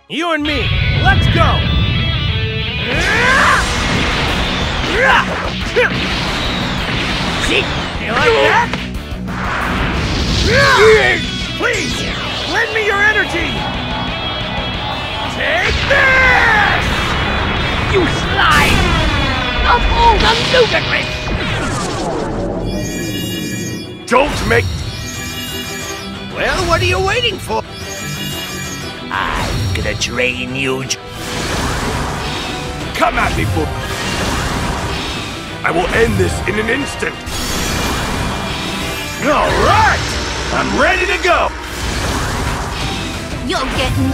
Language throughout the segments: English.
You and me, let's go! See? You like that? Please, lend me your energy! Take this! You slime! Of all the ludicrous! Don't make... Well, what are you waiting for? I'm gonna drain you. Come at me, fool! I will end this in an instant! Alright! I'm ready to go! You're getting...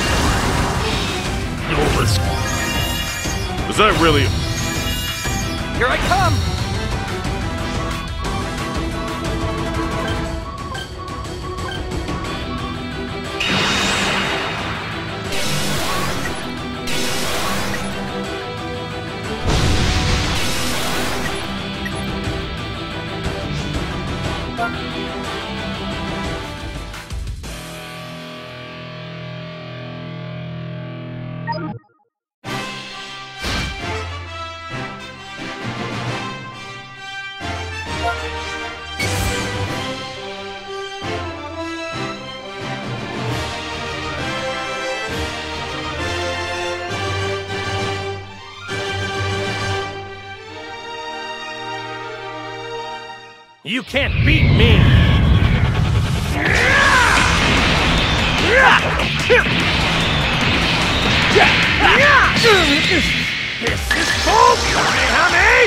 Was that really... Here I come! You can't beat me! This is full Kamehame!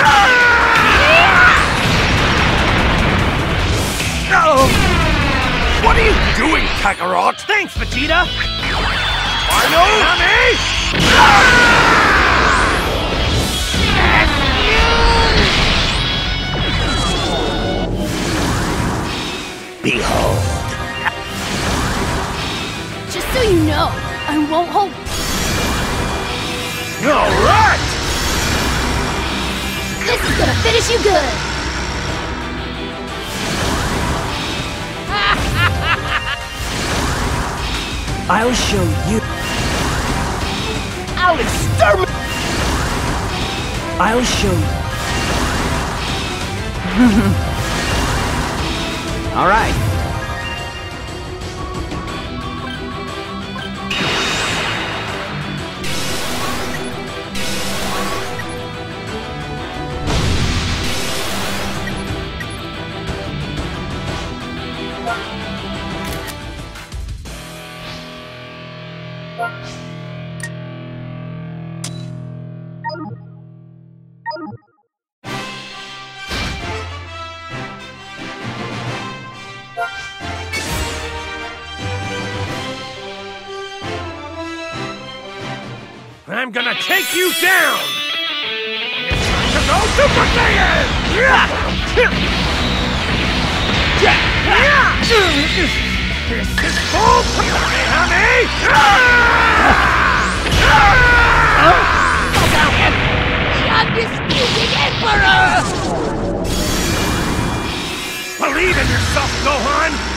Uh-oh! What are you doing, Kakarot? Thanks, Vegeta! Final Kamehame! Behold! Just so you know, I won't hold... Alright! This is gonna finish you good! I'll show you. I'll exterminate. I'll show you. All right. I'm gonna take you down! It's time to go Super Saiyan! This is full Kamehame! The undisputed Emperor! Believe in yourself, Gohan!